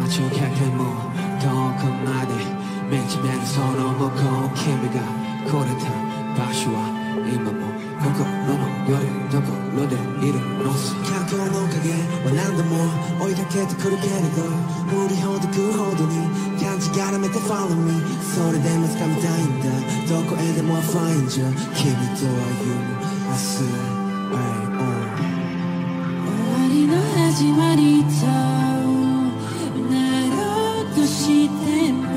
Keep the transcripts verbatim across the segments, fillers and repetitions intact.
ちをけても遠くまで見つめるその向こう君が来れた場所は今も心の夜どころでいるのさ環境の影は何度も追いかけてくるけれど無理ほど来るほどに感じがらめて Follow me それでも掴みたいんだどこへでも Find you 君と歩む明日、hey, uh. 終わりの始まりとなろうとしても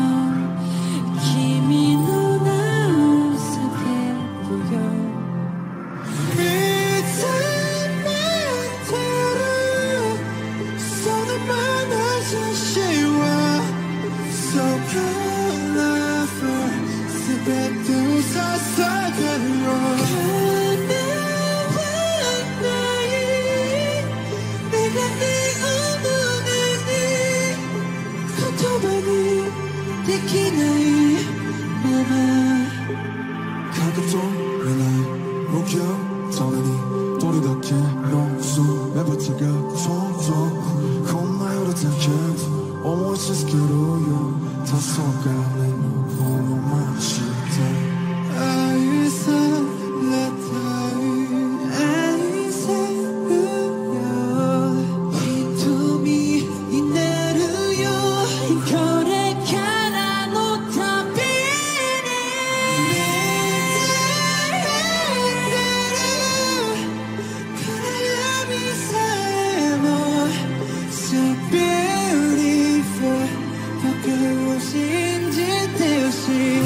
君の名を叫ぶよ見つめてるその眼差しは So colorful 全てを捧げるよ叶わない願いを胸に言葉にできないまま影と未来目標ためにどれだけの全てが想像こんな夜だけ思い続けるよ黄昏のこの街で愛されたい愛せるよ瞳になるよこれからの旅に見つめる暗闇さえも So beautiful 僕を信じてほしい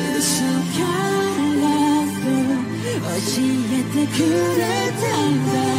教えてくれたんだ